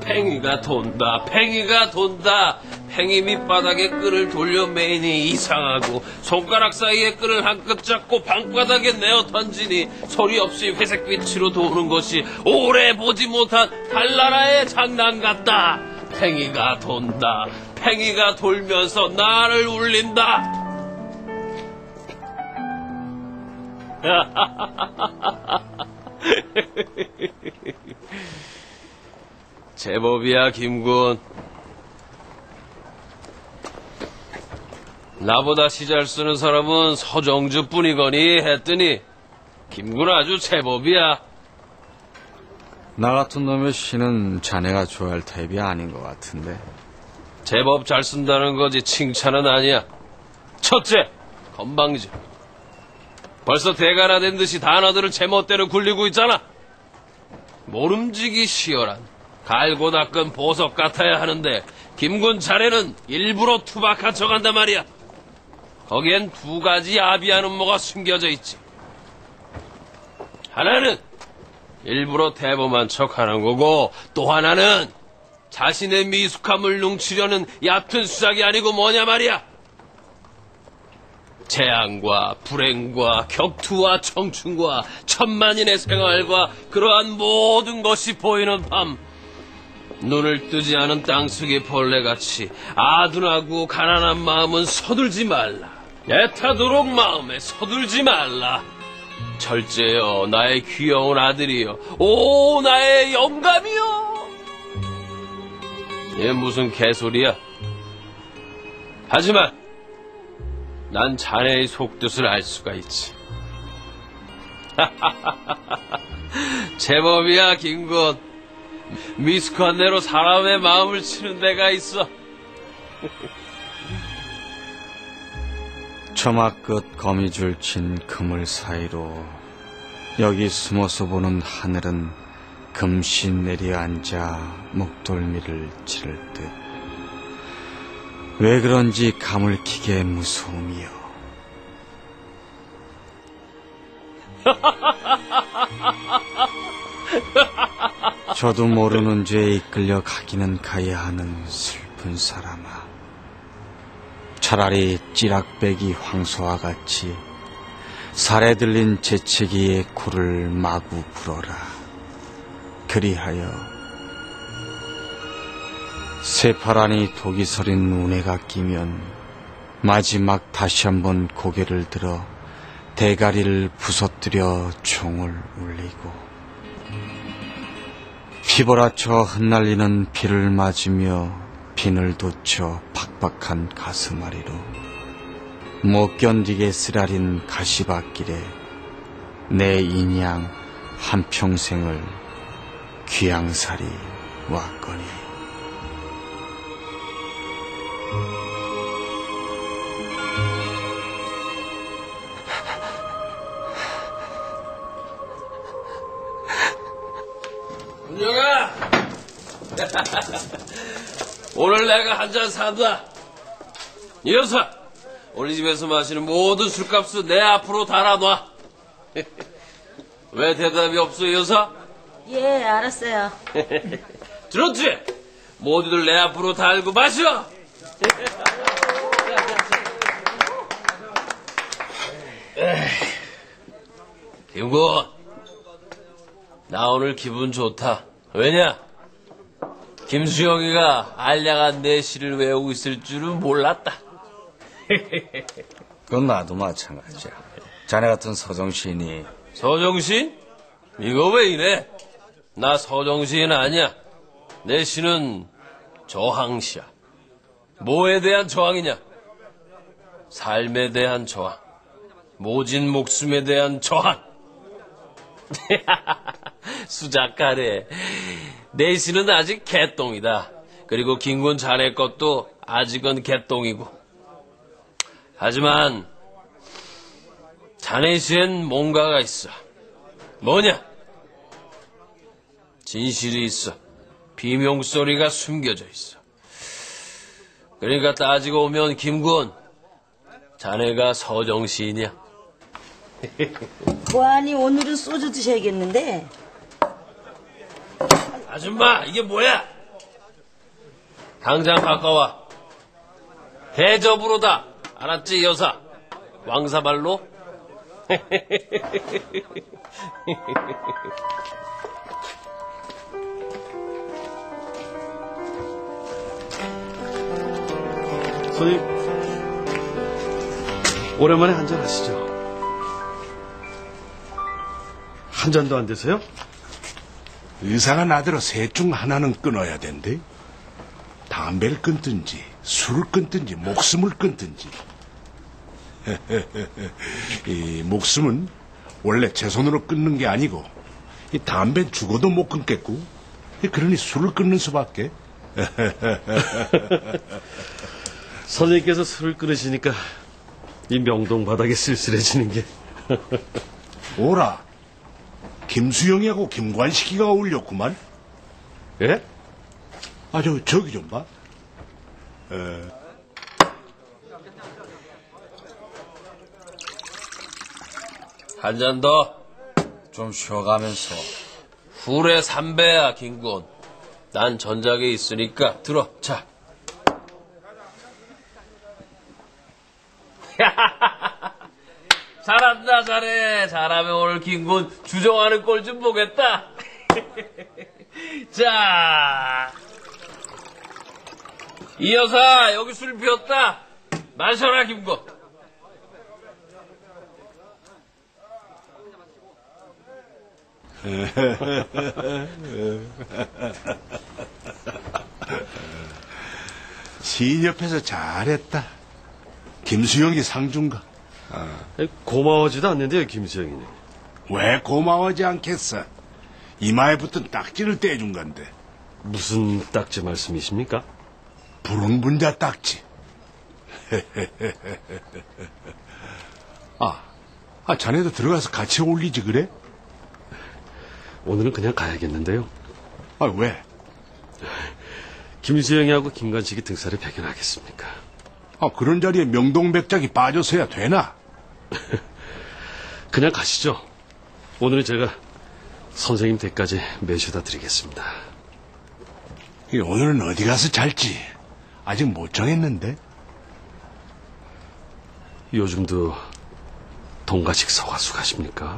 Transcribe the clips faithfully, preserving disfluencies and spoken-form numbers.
팽이가 돈다, 팽이가 돈다. 팽이 밑바닥에 끈을 돌려 메인이 이상하고 손가락 사이에 끈을 한 끗 잡고 방바닥에 내어 던지니 소리 없이 회색빛으로 도는 것이 오래 보지 못한 달나라의 장난 같다. 팽이가 돈다, 팽이가 돌면서 나를 울린다. 제법이야, 김군. 나보다 시 잘 쓰는 사람은 서정주뿐이거니 했더니 김군 아주 제법이야. 나 같은 놈의 시는 자네가 좋아할 타입이 아닌 것 같은데. 제법 잘 쓴다는 거지 칭찬은 아니야. 첫째, 건방져. 벌써 대가라된 듯이 단어들을 제멋대로 굴리고 있잖아. 모름지기 시어란 갈고 닦은 보석 같아야 하는데 김군 자네는 일부러 투박한 척한단 말이야. 거기엔 두 가지 야비한 음모가 숨겨져 있지. 하나는 일부러 대범한 척하는 거고, 또 하나는 자신의 미숙함을 뭉치려는 얕은 수작이 아니고 뭐냐 말이야. 재앙과 불행과 격투와 청춘과 천만인의 생활과 그러한 모든 것이 보이는 밤, 눈을 뜨지 않은 땅속의 벌레같이 아둔하고 가난한 마음은 서둘지 말라. 애타도록 마음에 서둘지 말라. 절제여, 나의 귀여운 아들이여, 오 나의 영감이여. 얘 무슨 개소리야. 하지만 난 자네의 속뜻을 알 수가 있지. 제법이야, 김군. 미숙한 대로 사람의 마음을 치는 데가 있어. 처마 끝 거미줄 친 그물 사이로 여기 숨어서 보는 하늘은 금시 내려앉아 목덜미를 찌를 듯. 왜 그런지 가물키게 무서움이요. 저도 모르는 죄에 이끌려 가기는 가야 하는 슬픈 사람아. 차라리 찌락배기 황소와 같이 살에 들린 재채기의 굴을 마구 불어라. 그리하여 새파란이 독이 서린 운해가 끼면 마지막 다시 한번 고개를 들어 대가리를 부서뜨려 종을 울리고, 휘몰아쳐 흩날리는 비를 맞으며 빈을 돋쳐 팍팍한 가슴앓이로 못 견디게 쓰라린 가시밭길에 내 인양 한평생을 귀양살이 왔거니. 은영아! 오늘 내가 한 잔 산다. 이 여사, 우리 집에서 마시는 모든 술값은 내 앞으로 달아놔. 왜 대답이 없어, 여사? 예, 알았어요. 들었지? 모두들 내 앞으로 달고 마셔. 김군, 나 오늘 기분 좋다. 왜냐? 김수영이가 알량한 내 시를 외우고 있을 줄은 몰랐다. 그건 나도 마찬가지야. 자네 같은 서정시인이. 서정시인? 이거 왜 이래? 나 서정시인 아니야. 내 시는 저항시야. 뭐에 대한 저항이냐? 삶에 대한 저항. 모진 목숨에 대한 저항. 수작가래. 내 시는 아직 개똥이다. 그리고 김군 자네 것도 아직은 개똥이고. 하지만 자네 시엔 뭔가가 있어. 뭐냐? 진실이 있어. 비명소리가 숨겨져 있어. 그러니까 따지고 오면 김군, 자네가 서정시인이야. 보아니, 오늘은 소주 드셔야겠는데. 아줌마, 이게 뭐야? 당장 가까와. 대접으로다. 알았지, 여사? 왕사발로? 손님, 오랜만에 한잔 하시죠. 한 잔도 안 되세요? 의사가 나더러 셋 중 하나는 끊어야 된대. 담배를 끊든지 술을 끊든지 목숨을 끊든지. 이 목숨은 원래 제 손으로 끊는 게 아니고 이 담배는 죽어도 못 끊겠고, 그러니 술을 끊는 수밖에. 선생님께서 술을 끊으시니까 이 명동 바닥이 쓸쓸해지는 게. 오라, 김수영이하고 김관식이가 어울렸구만. 예? 아, 저, 저기 좀 봐. 에... 한 잔 더. 좀 쉬어가면서. 훌의 삼배야, 김군. 난 전작에 있으니까 들어. 자. 잘한다, 잘해. 잘하면 오늘 김군 주정하는 꼴 좀 보겠다. 자, 이 여사 여기 술 피웠다. 마셔라, 김군. 시인 옆에서 잘했다. 김수영이 상중가. 고마워지도 않는데요, 김수영이는. 왜 고마워하지 않겠어? 이마에 붙은 딱지를 떼준 건데. 무슨 딱지 말씀이십니까? 불운분자 딱지. 아, 아, 자네도 들어가서 같이 어울리지 그래? 오늘은 그냥 가야겠는데요. 아, 왜? 김수영이하고 김관식이 등살을 배견하겠습니까? 아, 그런 자리에 명동백작이 빠져서야 되나? 그냥 가시죠. 오늘은 제가 선생님 댁까지 매셔다 드리겠습니다. 오늘은 어디 가서 잘지 아직 못 정했는데. 요즘도 동가식 서가수 가십니까?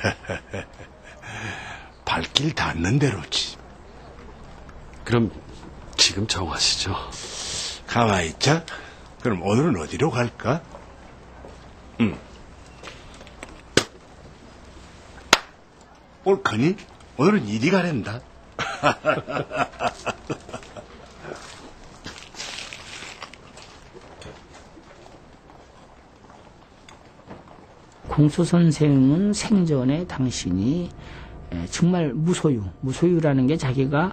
발길 닿는 대로지. 그럼 지금 정하시죠. 가만히 있자. 그럼 오늘은 어디로 갈까? 응. 옳거니? 오늘은 이리 가랜다. 공소 선생은 생전에 당신이 정말 무소유, 무소유라는 게 자기가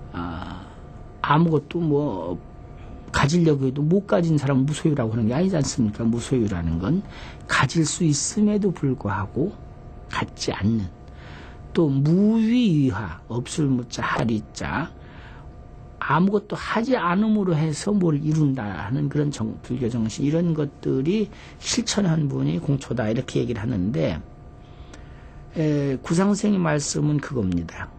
아무것도 뭐 가지려고 해도 못 가진 사람 무소유라고 하는 게 아니지 않습니까? 무소유라는 건 가질 수 있음에도 불구하고 갖지 않는, 또 무위의하, 없을 무자 하리자, 아무것도 하지 않음으로 해서 뭘 이룬다 하는 그런 정, 불교 정신, 이런 것들이 실천한 분이 공초다 이렇게 얘기를 하는데, 에, 구상생의 말씀은 그겁니다.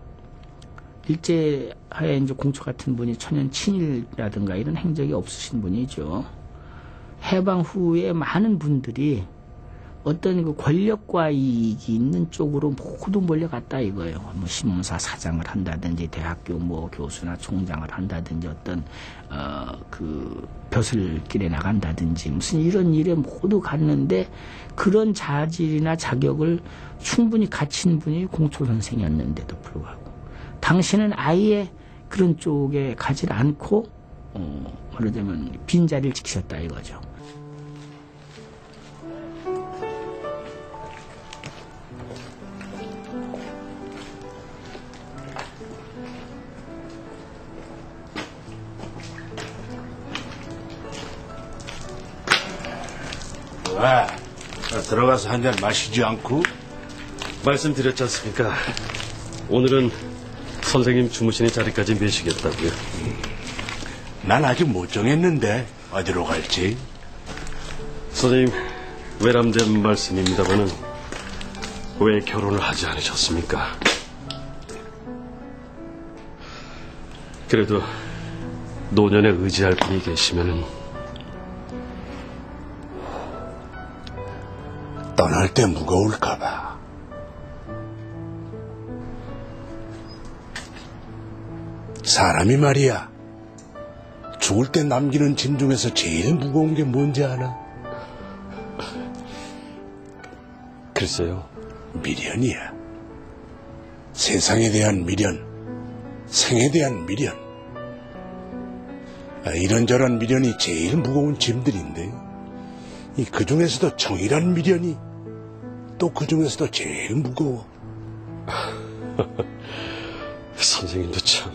일제하에 이제 공초 같은 분이 천연 친일이라든가 이런 행적이 없으신 분이죠. 해방 후에 많은 분들이 어떤 그 권력과 이익이 있는 쪽으로 모두 몰려갔다 이거예요. 뭐 신문사 사장을 한다든지 대학교 뭐 교수나 총장을 한다든지 어떤 어 그 벼슬길에 나간다든지 무슨 이런 일에 모두 갔는데, 그런 자질이나 자격을 충분히 갖춘 분이 공초 선생이었는데도 불구하고 당신은 아예 그런 쪽에 가지 않고 어 말하자면 빈자리를 지키셨다 이거죠. 왜? 들어가서 한 잔 마시지 않고? 말씀드렸지 않습니까? 오늘은 선생님 주무시는 자리까지 매시겠다고요. 난 아직 못 정했는데 어디로 갈지. 선생님, 외람된 말씀입니다마는 왜 결혼을 하지 않으셨습니까? 그래도 노년에 의지할 분이 계시면은 떠날 때 무거울까봐. 사람이 말이야, 죽을 때 남기는 짐 중에서 제일 무거운 게 뭔지 아나? 글쎄요. 미련이야. 세상에 대한 미련, 생에 대한 미련. 아, 이런저런 미련이 제일 무거운 짐들인데, 이 그 중에서도 정의란 미련이 또 그 중에서도 제일 무거워. 선생님도 참.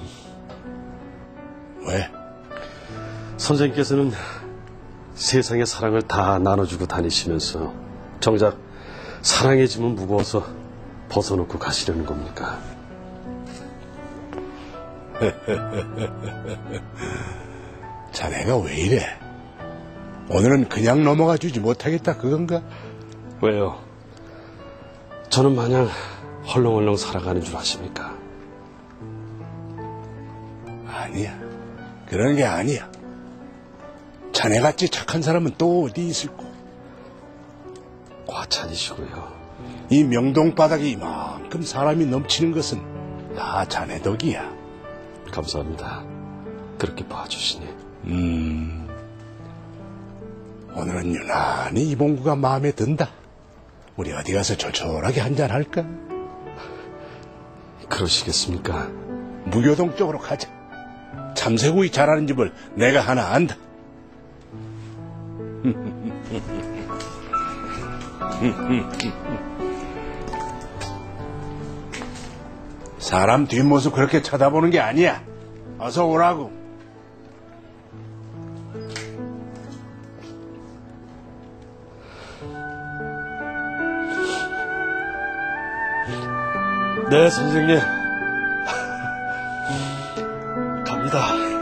왜? 선생님께서는 세상의 사랑을 다 나눠주고 다니시면서 정작 사랑의 짐은 무거워서 벗어놓고 가시려는 겁니까? 자네가 왜 이래? 오늘은 그냥 넘어가 주지 못하겠다 그건가? 왜요? 저는 마냥 헐렁헐렁 살아가는 줄 아십니까? 아니야. 그런 게 아니야. 자네같이 착한 사람은 또 어디 있을꼬? 과찬이시고요. 이 명동바닥에 이만큼 사람이 넘치는 것은 다 자네 덕이야. 감사합니다. 그렇게 봐주시니. 음... 오늘은 유난히 이봉구가 마음에 든다. 우리 어디 가서 조촐하게 한잔할까? 그러시겠습니까? 무교동 쪽으로 가자. 참새구이 잘하는 집을 내가 하나 안다. 사람 뒷모습 그렇게 쳐다보는 게 아니야. 어서 오라고. 네, 선생님. 갑니다.